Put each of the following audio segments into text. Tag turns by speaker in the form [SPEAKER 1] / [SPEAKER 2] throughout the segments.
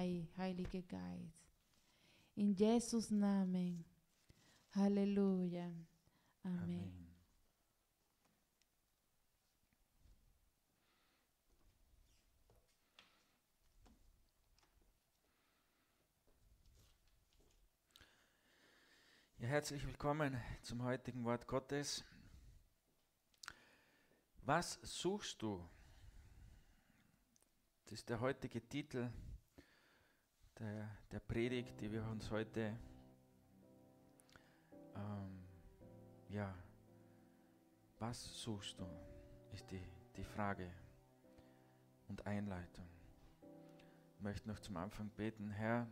[SPEAKER 1] Heiliger Geist. In Jesus' Namen. Halleluja. Amen.
[SPEAKER 2] Amen. Ja, herzlich willkommen zum heutigen Wort Gottes. Was suchst du? Das ist der heutige Titel der Predigt, die wir uns heute was suchst du, ist die Frage und Einleitung. Ich möchte noch zum Anfang beten. Herr,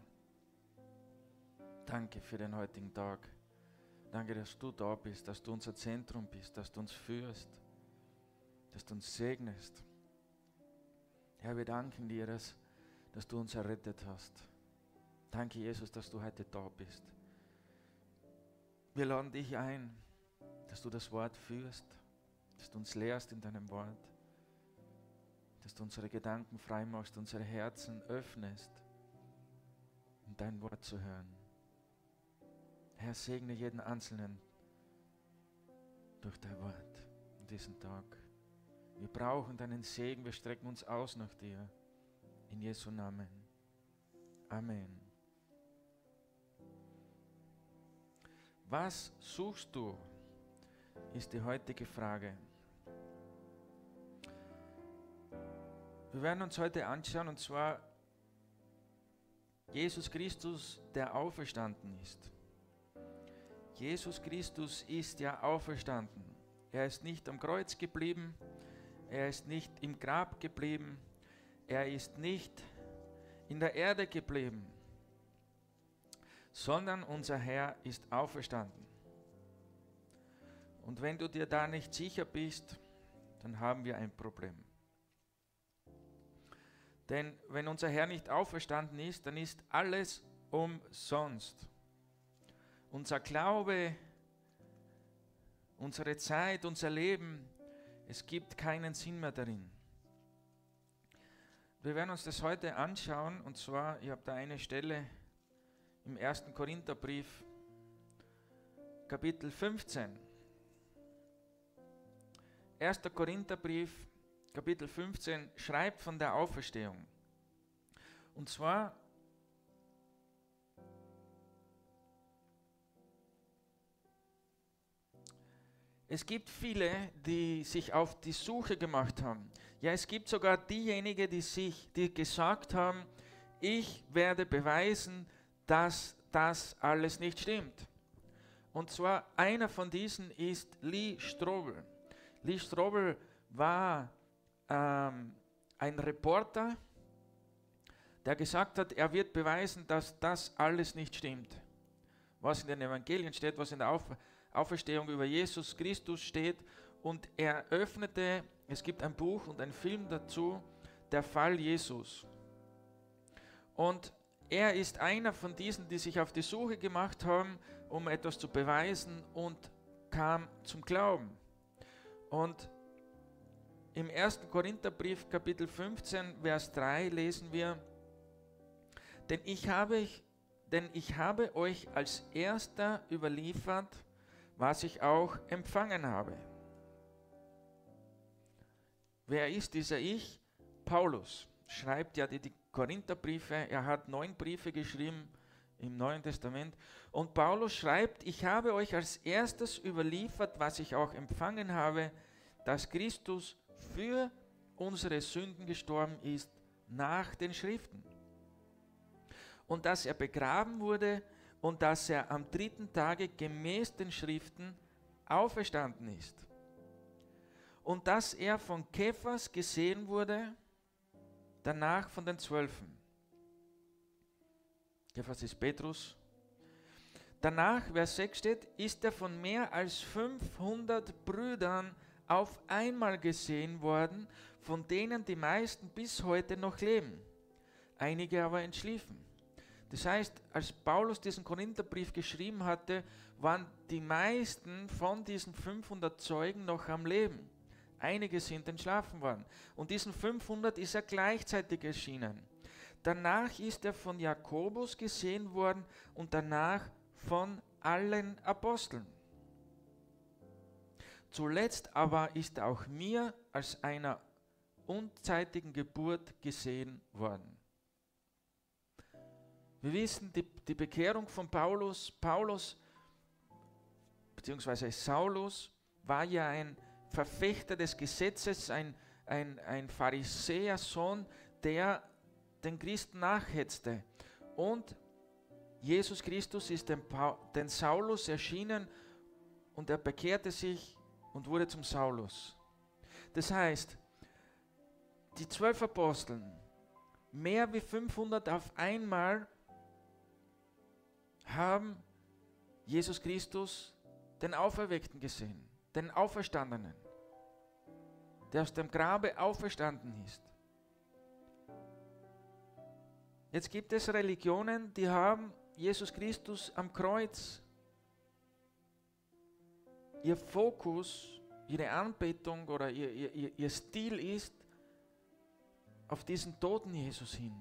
[SPEAKER 2] danke für den heutigen Tag. Danke, dass du da bist, dass du unser Zentrum bist, dass du uns führst, dass du uns segnest. Herr, wir danken dir, dass du uns errettet hast. Danke, Jesus, dass du heute da bist. Wir laden dich ein, dass du das Wort führst, dass du uns lehrst in deinem Wort, dass du unsere Gedanken frei machst, unsere Herzen öffnest, um dein Wort zu hören. Herr, segne jeden Einzelnen durch dein Wort an diesem Tag. Wir brauchen deinen Segen, wir strecken uns aus nach dir. In Jesu Namen. Amen. Was suchst du, ist die heutige Frage. Wir werden uns heute anschauen, und zwar Jesus Christus, der auferstanden ist. Jesus Christus ist ja auferstanden. Er ist nicht am Kreuz geblieben, er ist nicht im Grab geblieben, er ist nicht in der Erde geblieben, sondern unser Herr ist auferstanden. Und wenn du dir da nicht sicher bist, dann haben wir ein Problem. Denn wenn unser Herr nicht auferstanden ist, dann ist alles umsonst. Unser Glaube, unsere Zeit, unser Leben, es gibt keinen Sinn mehr darin. Wir werden uns das heute anschauen, und zwar, ich habe da eine Stelle im 1. Korintherbrief, Kapitel 15. 1. Korintherbrief, Kapitel 15, schreibt von der Auferstehung. Und zwar es gibt viele, die sich auf die Suche gemacht haben. Ja, es gibt sogar diejenigen, die gesagt haben, ich werde beweisen, dass das alles nicht stimmt. Und zwar einer von diesen ist Lee Strobel. Lee Strobel war ein Reporter, der gesagt hat, er wird beweisen, dass das alles nicht stimmt. Was in den Evangelien steht, was in der Auferstehung über Jesus Christus steht, und er öffnete, es gibt ein Buch und ein Film dazu, der Fall Jesus. Und er ist einer von diesen, die sich auf die Suche gemacht haben, um etwas zu beweisen, und kam zum Glauben. Und im 1. Korintherbrief Kapitel 15, Vers 3 lesen wir, denn ich habe euch als Erster überliefert, was ich auch empfangen habe. Wer ist dieser Ich? Paulus schreibt ja die Korintherbriefe, er hat 9 Briefe geschrieben im Neuen Testament, und Paulus schreibt, ich habe euch als erstes überliefert, was ich auch empfangen habe, dass Christus für unsere Sünden gestorben ist nach den Schriften und dass er begraben wurde und dass er am 3. Tage gemäß den Schriften auferstanden ist. Und dass er von Kephas gesehen wurde, danach von den 12. Kephas ist Petrus. Danach, Vers 6 steht, ist er von mehr als 500 Brüdern auf einmal gesehen worden, von denen die meisten bis heute noch leben, einige aber entschliefen. Das heißt, als Paulus diesen Korintherbrief geschrieben hatte, waren die meisten von diesen 500 Zeugen noch am Leben. Einige sind entschlafen worden. Und diesen 500 ist er gleichzeitig erschienen. danach ist er von Jakobus gesehen worden und danach von allen Aposteln. Zuletzt aber ist er auch mir als einer unzeitigen Geburt gesehen worden. Wir wissen, die Bekehrung von Paulus bzw. Saulus war ja ein Verfechter des Gesetzes, ein Pharisäersohn, der den Christen nachhetzte. Und Jesus Christus ist den Saulus erschienen und er bekehrte sich und wurde zum Saulus. Das heißt, die 12 Aposteln, mehr wie 500 auf einmal, haben Jesus Christus, den Auferweckten, gesehen, den Auferstandenen, der aus dem Grabe auferstanden ist. Jetzt gibt es Religionen, die haben Jesus Christus am Kreuz. Ihr Fokus, ihre Anbetung oder ihr Stil ist auf diesen toten Jesus hin.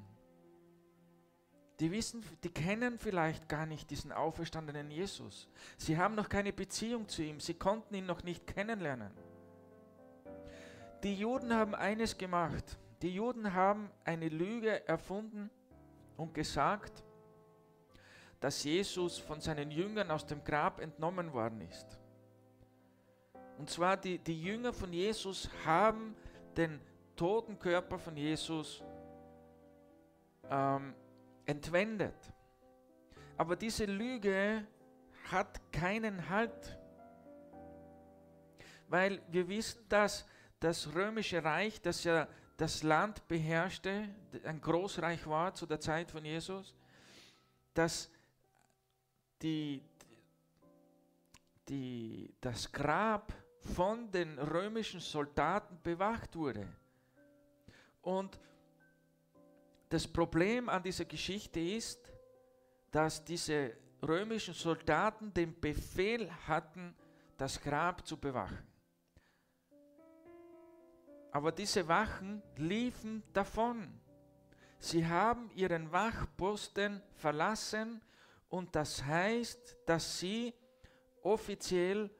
[SPEAKER 2] Die kennen vielleicht gar nicht diesen auferstandenen Jesus. Sie haben noch keine Beziehung zu ihm. Sie konnten ihn noch nicht kennenlernen. Die Juden haben eines gemacht. Die Juden haben eine Lüge erfunden und gesagt, dass Jesus von seinen Jüngern aus dem Grab entnommen worden ist. Und zwar die Jünger von Jesus haben den toten Körper von Jesus entwendet. Aber diese Lüge hat keinen Halt. Weil wir wissen, dass das römische Reich, das ja das Land beherrschte, ein Großreich war zu der Zeit von Jesus, dass das Grab von den römischen Soldaten bewacht wurde. Und das Problem an dieser Geschichte ist, dass diese römischen Soldaten den Befehl hatten, das Grab zu bewachen. Aber diese Wachen liefen davon. Sie haben ihren Wachposten verlassen und das heißt, dass sie offiziell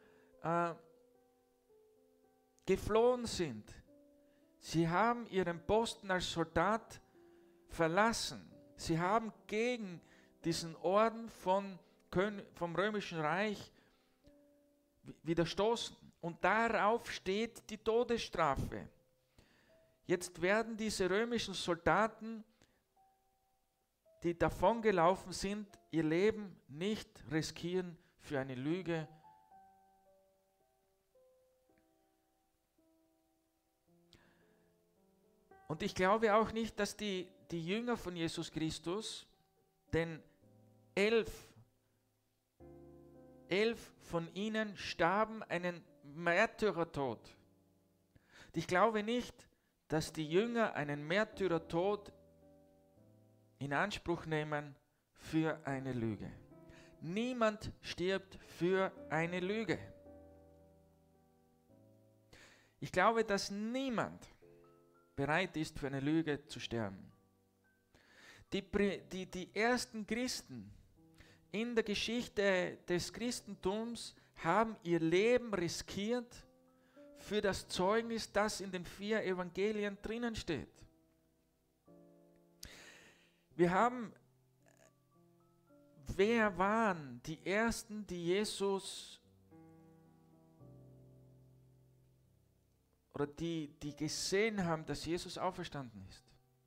[SPEAKER 2] geflohen sind. Sie haben ihren Posten als Soldat verlassen. Sie haben gegen diesen Orden vom Römischen Reich widerstoßen. Und darauf steht die Todesstrafe. Jetzt werden diese römischen Soldaten, die davongelaufen sind, ihr Leben nicht riskieren für eine Lüge. Und ich glaube auch nicht, dass die Jünger von Jesus Christus, den 11 von ihnen starben einen Märtyrertod. Ich glaube nicht, dass die Jünger einen Märtyrertod in Anspruch nehmen für eine Lüge. Niemand stirbt für eine Lüge. Ich glaube, dass niemand bereit ist, für eine Lüge zu sterben. Die ersten Christen in der Geschichte des Christentums haben ihr Leben riskiert für das Zeugnis, das in den 4 Evangelien drinnen steht. Wer waren die Ersten, die Jesus oder die gesehen haben, dass Jesus auferstanden ist?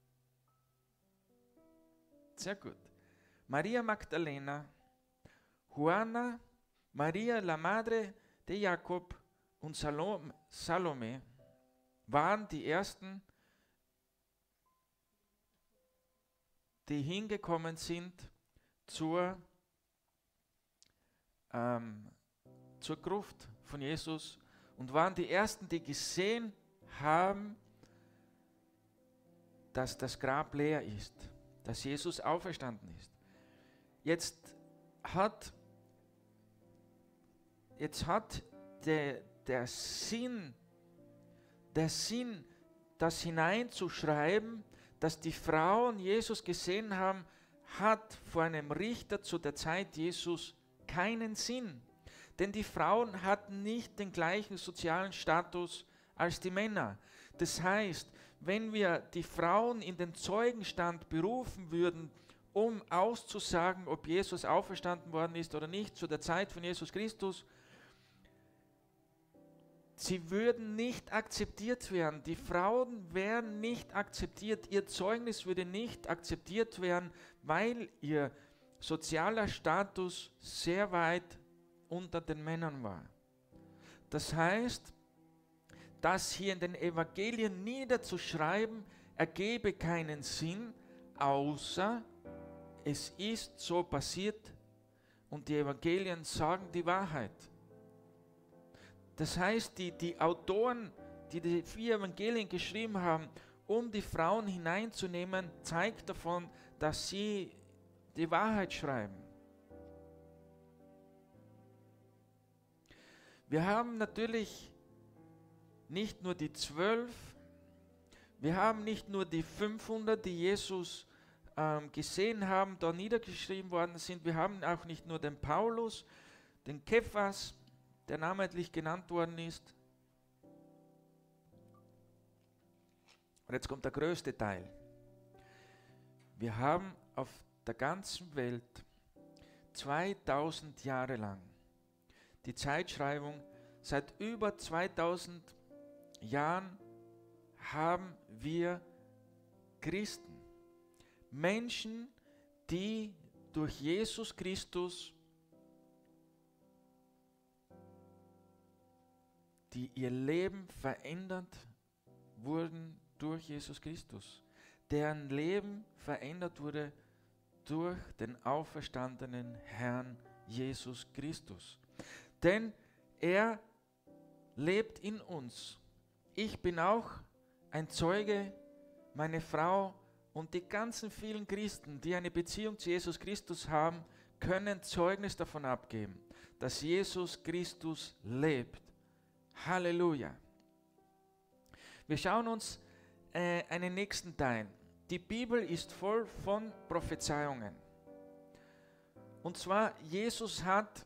[SPEAKER 2] Sehr gut. Maria Magdalena, Juana, Maria la Madre de Jacob und Salome waren die Ersten, die hingekommen sind zur Gruft von Jesus und waren die Ersten, die gesehen haben, dass das Grab leer ist, dass Jesus auferstanden ist. Jetzt hat der Sinn, das hineinzuschreiben, dass die Frauen Jesus gesehen haben, hat vor einem Richter zu der Zeit Jesus keinen Sinn. Denn die Frauen hatten nicht den gleichen sozialen Status als die Männer. Das heißt, wenn wir die Frauen in den Zeugenstand berufen würden, um auszusagen, ob Jesus auferstanden worden ist oder nicht, zu der Zeit von Jesus Christus, sie würden nicht akzeptiert werden. Die Frauen wären nicht akzeptiert. Ihr Zeugnis würde nicht akzeptiert werden, weil ihr sozialer Status sehr weit unter den Männern war. Das heißt, das hier in den Evangelien niederzuschreiben, ergebe keinen Sinn, außer es ist so passiert und die Evangelien sagen die Wahrheit. Das heißt, die Autoren, die die 4 Evangelien geschrieben haben, um die Frauen hineinzunehmen, zeigt davon, dass sie die Wahrheit schreiben. Wir haben natürlich nicht nur die 12, wir haben nicht nur die 500, die Jesus gesehen haben, da niedergeschrieben worden sind. Wir haben auch nicht nur den Paulus, den Kephas, der namentlich genannt worden ist. Und jetzt kommt der größte Teil. Wir haben auf der ganzen Welt 2000 Jahre lang die Zeitschreibung, seit über 2000 Jahren haben wir Christen, Menschen, die durch Jesus Christus, die ihr Leben verändert wurden durch Jesus Christus, deren Leben verändert wurde durch den auferstandenen Herrn Jesus Christus. Denn er lebt in uns. Ich bin auch ein Zeuge, meine Frau und die ganzen vielen Christen, die eine Beziehung zu Jesus Christus haben, können Zeugnis davon abgeben, dass Jesus Christus lebt. Halleluja. Wir schauen uns einen nächsten Teil. Die Bibel ist voll von Prophezeiungen. Und zwar, Jesus hat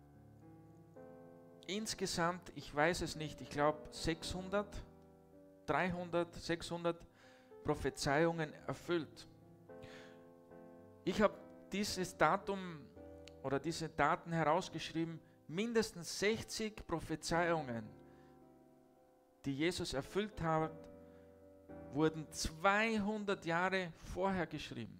[SPEAKER 2] insgesamt, ich weiß es nicht, ich glaube 600 Prophezeiungen erfüllt. Ich habe dieses Datum oder diese Daten herausgeschrieben, mindestens 60 Prophezeiungen, die Jesus erfüllt hat, wurden 200 Jahre vorher geschrieben.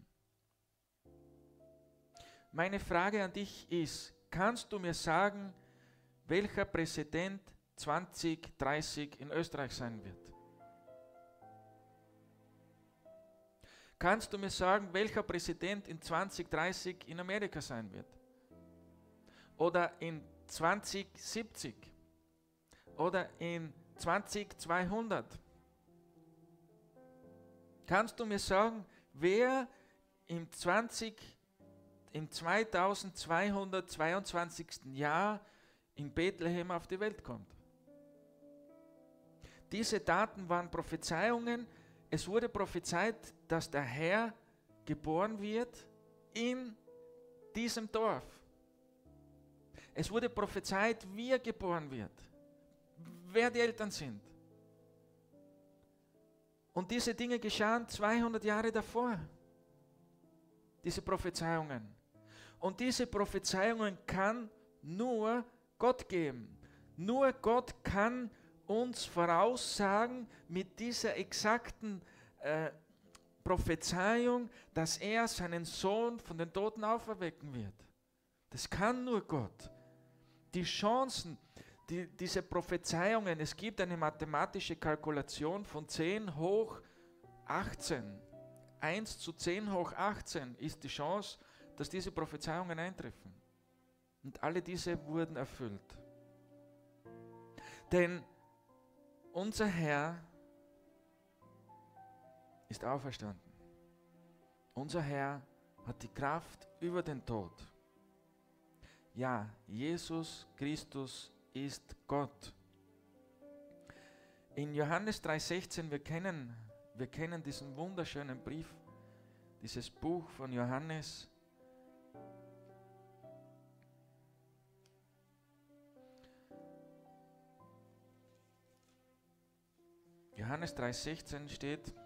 [SPEAKER 2] Meine Frage an dich ist, kannst du mir sagen, welcher Präsident 2030 in Österreich sein wird? Kannst du mir sagen, welcher Präsident in 2030 in Amerika sein wird? Oder in 2070? Oder in 2200? Kannst du mir sagen, wer im 2222. Jahr in Bethlehem auf die Welt kommt? Diese Daten waren Prophezeiungen. Es wurde prophezeit, dass der Herr geboren wird in diesem Dorf. Es wurde prophezeit, wie er geboren wird, wer die Eltern sind. Und diese Dinge geschahen 200 Jahre davor, diese Prophezeiungen. Und diese Prophezeiungen kann nur Gott geben. Nur Gott kann uns voraussagen mit dieser exakten Prophezeiung, dass er seinen Sohn von den Toten auferwecken wird. Das kann nur Gott. Die Chancen, diese Prophezeiungen, es gibt eine mathematische Kalkulation von 10 hoch 18. 1 zu 10 hoch 18 ist die Chance, dass diese Prophezeiungen eintreffen. Und alle diese wurden erfüllt. Denn unser Herr ist auferstanden. Unser Herr hat die Kraft über den Tod. Ja, Jesus Christus ist Gott. In Johannes 3,16, wir kennen Wir kennen diesen wunderschönen Brief, dieses Buch von Johannes. Johannes 3,16 steht: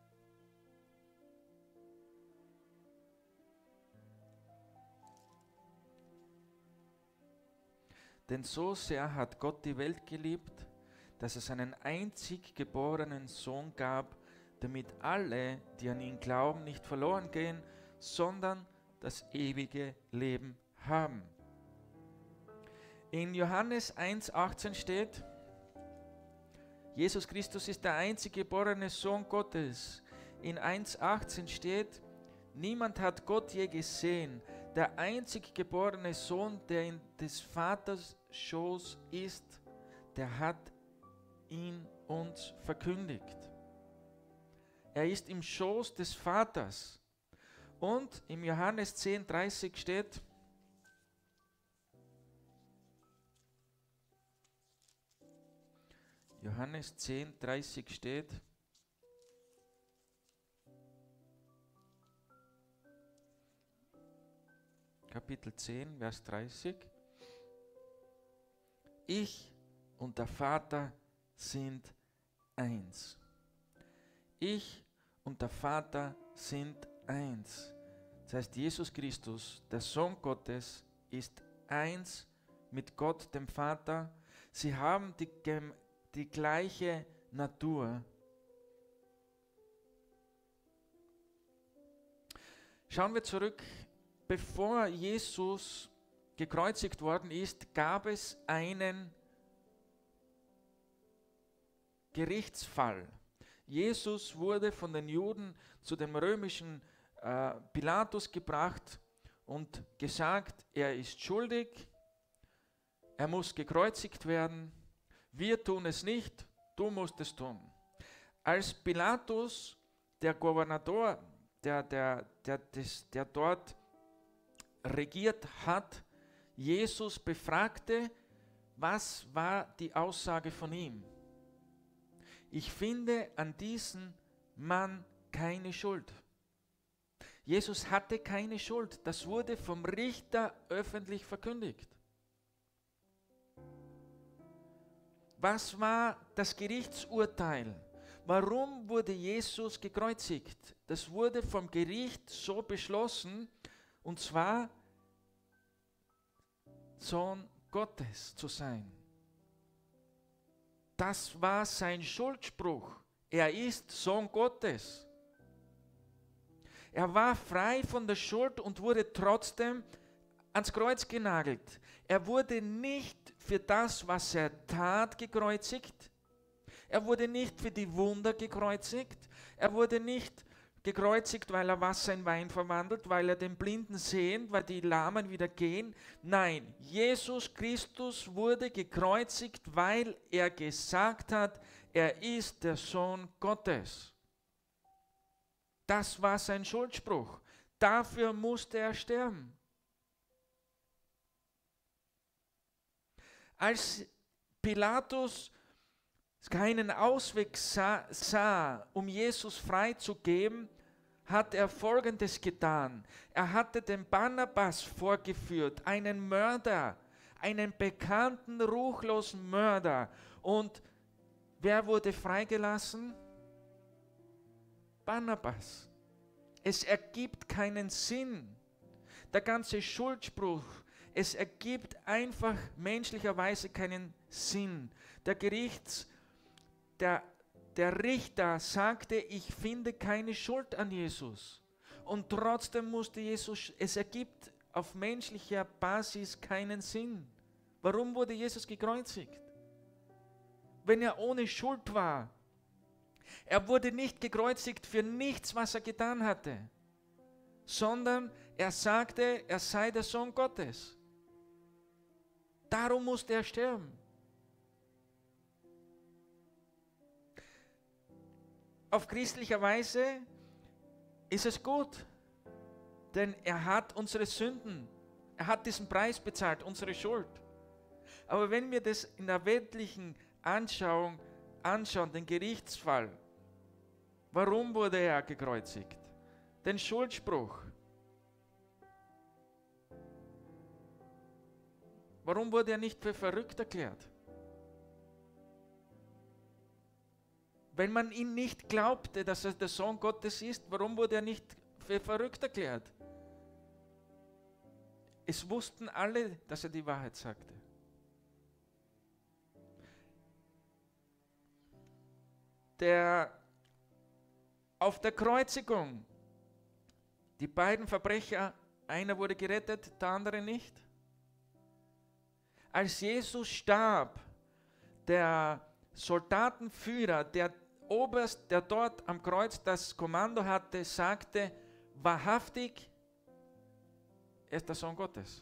[SPEAKER 2] Denn so sehr hat Gott die Welt geliebt, dass es einen einzig geborenen Sohn gab, damit alle, die an ihn glauben, nicht verloren gehen, sondern das ewige Leben haben. In Johannes 1,18 steht: Jesus Christus ist der einzig geborene Sohn Gottes. In 1,18 steht: Niemand hat Gott je gesehen. Der einzig geborene Sohn, der in des Vaters Schoß ist, der hat ihn uns verkündigt. Er ist im Schoß des Vaters. Und im Johannes 10,30 steht: Johannes 10,30 steht: Kapitel 10, Vers 30: Ich und der Vater sind eins. Ich und der Vater sind eins. Das heißt, Jesus Christus, der Sohn Gottes, ist eins mit Gott, dem Vater. Sie haben die gleiche Natur. Schauen wir zurück. Bevor Jesus gekreuzigt worden ist, gab es einen Gerichtsfall. Jesus wurde von den Juden zu dem römischen Pilatus gebracht und gesagt, er ist schuldig, er muss gekreuzigt werden. Wir tun es nicht, du musst es tun. Als Pilatus, der Gouvernator, der dort regiert hat, Jesus befragte, was war die Aussage von ihm? Ich finde an diesem Mann keine Schuld. Jesus hatte keine Schuld. Das wurde vom Richter öffentlich verkündigt. Was war das Gerichtsurteil? Warum wurde Jesus gekreuzigt? Das wurde vom Gericht so beschlossen, und zwar Sohn Gottes zu sein. Das war sein Schuldspruch. Er ist Sohn Gottes. Er war frei von der Schuld und wurde trotzdem ans Kreuz genagelt. Er wurde nicht für das, was er tat, gekreuzigt. Er wurde nicht für die Wunder gekreuzigt. Er wurde nicht gekreuzigt, weil er Wasser in Wein verwandelt, weil er den Blinden sehen, weil die Lahmen wieder gehen. Nein, Jesus Christus wurde gekreuzigt, weil er gesagt hat, er ist der Sohn Gottes. Das war sein Schuldspruch. Dafür musste er sterben. Als Pilatus keinen Ausweg sah, um Jesus freizugeben, hat er Folgendes getan. Er hatte den Barnabas vorgeführt, einen Mörder, einen bekannten, ruchlosen Mörder. Und wer wurde freigelassen? Barnabas. Es ergibt keinen Sinn. Der ganze Schuldspruch, es ergibt einfach menschlicherweise keinen Sinn. Der Richter sagte, ich finde keine Schuld an Jesus. Und trotzdem musste Jesus, es ergibt auf menschlicher Basis keinen Sinn. Warum wurde Jesus gekreuzigt? Wenn er ohne Schuld war. Er wurde nicht gekreuzigt für nichts, was er getan hatte, sondern er sagte, er sei der Sohn Gottes. Darum musste er sterben. Auf christlicher Weise ist es gut, denn er hat unsere Sünden, er hat diesen Preis bezahlt, unsere Schuld. Aber wenn wir das in der weltlichen Anschauung anschauen, den Gerichtsfall, Warum wurde er gekreuzigt? Den Schuldspruch. Warum wurde er nicht für verrückt erklärt? Wenn man ihn nicht glaubte, dass er der Sohn Gottes ist, warum wurde er nicht für verrückt erklärt? Es wussten alle, dass er die Wahrheit sagte. Auf der Kreuzigung, die beiden Verbrecher, einer wurde gerettet, der andere nicht. Als Jesus starb, der Soldatenführer, der Oberst, der dort am Kreuz das Kommando hatte, sagte, wahrhaftig, er ist der Sohn Gottes.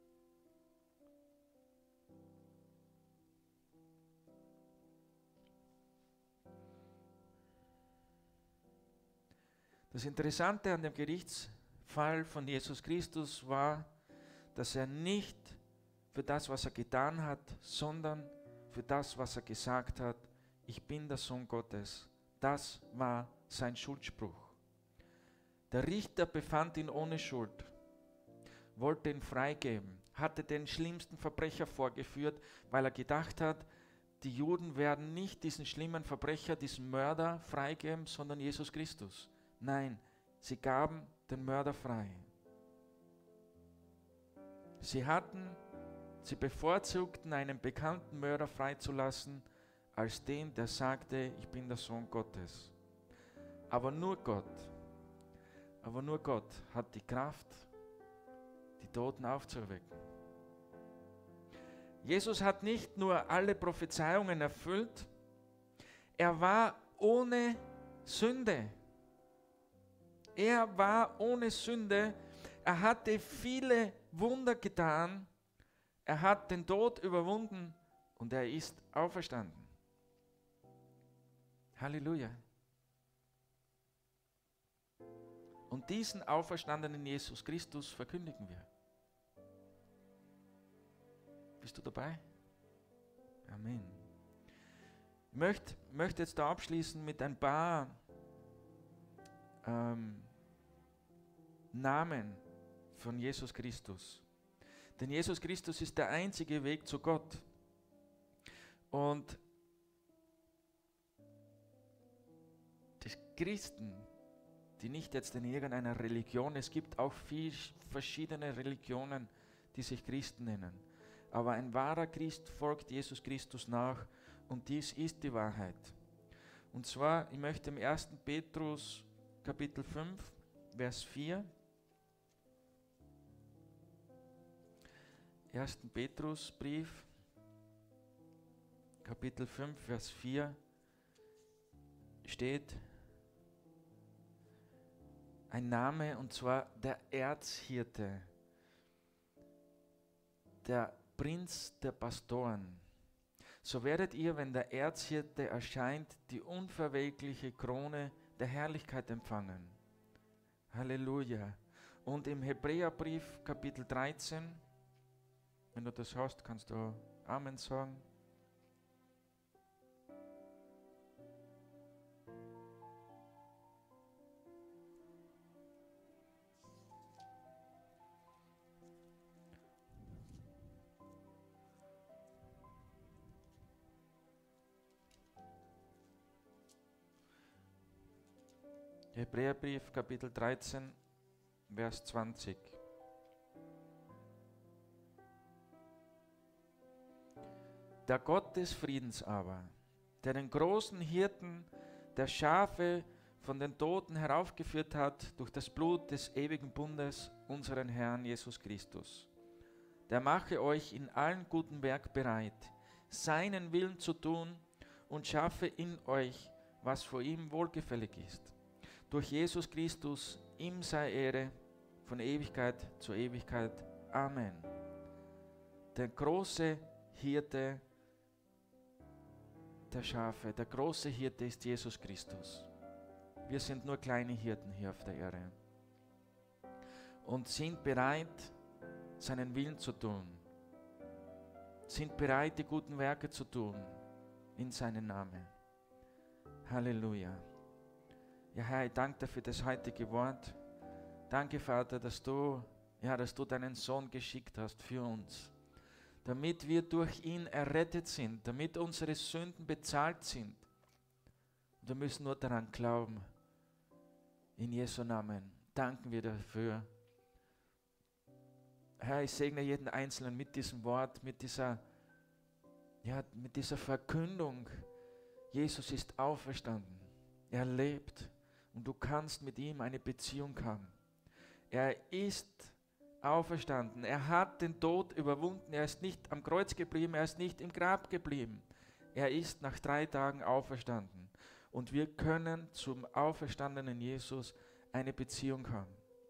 [SPEAKER 2] Das Interessante an dem Gerichtsfall von Jesus Christus war, dass er nicht für das, was er getan hat, sondern für das, was er gesagt hat, ich bin der Sohn Gottes. Das war sein Schuldspruch. Der Richter befand ihn ohne Schuld, wollte ihn freigeben, hatte den schlimmsten Verbrecher vorgeführt, weil er gedacht hat, die Juden werden nicht diesen schlimmen Verbrecher, diesen Mörder freigeben, sondern Jesus Christus. Nein, sie gaben den Mörder frei. Sie bevorzugten einen bekannten Mörder freizulassen, als den, der sagte, ich bin der Sohn Gottes. Aber nur Gott hat die Kraft, die Toten aufzuerwecken. Jesus hat nicht nur alle Prophezeiungen erfüllt, er war ohne Sünde. Er war ohne Sünde, er hatte viele Wunder getan, er hat den Tod überwunden und er ist auferstanden. Halleluja. Und diesen auferstandenen Jesus Christus verkündigen wir. Bist du dabei? Amen. Ich möchte jetzt da abschließen mit ein paar Namen von Jesus Christus. Denn Jesus Christus ist der einzige Weg zu Gott. Und die Christen, die nicht jetzt in irgendeiner Religion, es gibt auch viele verschiedene Religionen, die sich Christen nennen. Aber ein wahrer Christ folgt Jesus Christus nach und dies ist die Wahrheit. Und zwar, ich möchte im 1. Petrus Kapitel 5, Vers 4. 1. Petrusbrief, Kapitel 5, Vers 4 steht ein Name, und zwar der Erzhirte, der Prinz der Pastoren. So werdet ihr, wenn der Erzhirte erscheint, die unverwelkliche Krone der Herrlichkeit empfangen. Halleluja. Und im Hebräerbrief Kapitel 13, wenn du das hast, kannst du Amen sagen. Hebräerbrief Kapitel 13, Vers 20. Der Gott des Friedens aber, der den großen Hirten der Schafe von den Toten heraufgeführt hat durch das Blut des ewigen Bundes, unseren Herrn Jesus Christus, der mache euch in allen guten Werk bereit, seinen Willen zu tun und schaffe in euch, was vor ihm wohlgefällig ist. Durch Jesus Christus, ihm sei Ehre von Ewigkeit zu Ewigkeit. Amen. Der große Hirte der Schafe, der große Hirte ist Jesus Christus. Wir sind nur kleine Hirten hier auf der Erde und sind bereit, seinen Willen zu tun, sind bereit, die guten Werke zu tun in seinem Namen. Halleluja. Ja, Herr, ich danke dir für das heutige Wort. Danke, Vater, dass du deinen Sohn geschickt hast für uns, damit wir durch ihn errettet sind, damit unsere Sünden bezahlt sind. Und wir müssen nur daran glauben. In Jesu Namen danken wir dafür. Herr, ich segne jeden Einzelnen mit diesem Wort, mit dieser Verkündung. Jesus ist auferstanden. Er lebt und du kannst mit ihm eine Beziehung haben. Er ist auferstanden. Er hat den Tod überwunden. Er ist nicht am Kreuz geblieben. Er ist nicht im Grab geblieben. Er ist nach 3 Tagen auferstanden. Und wir können zum auferstandenen Jesus eine Beziehung haben.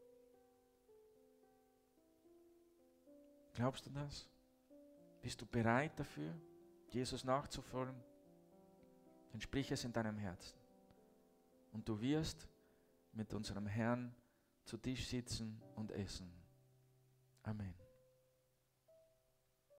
[SPEAKER 2] Glaubst du das? Bist du bereit dafür, Jesus nachzufolgen? Dann sprich es in deinem Herzen. Und du wirst mit unserem Herrn zu Tisch sitzen und essen. Amen.